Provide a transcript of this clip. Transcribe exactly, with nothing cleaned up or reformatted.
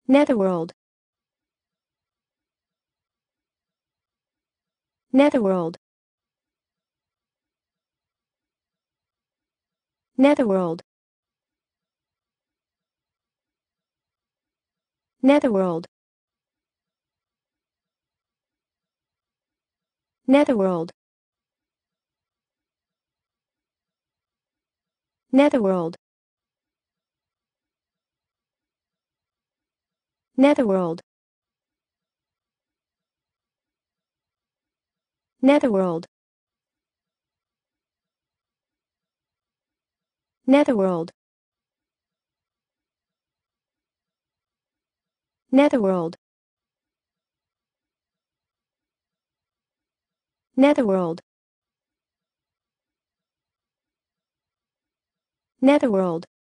Netherworld. Netherworld. Netherworld. Netherworld. Netherworld. Netherworld. Netherworld. Netherworld. Netherworld. Netherworld. Netherworld. Netherworld.